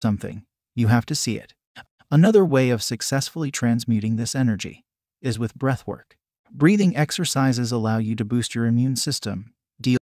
something, you have to see it. Another way of successfully transmuting this energy is with breathwork. Breathing exercises allow you to boost your immune system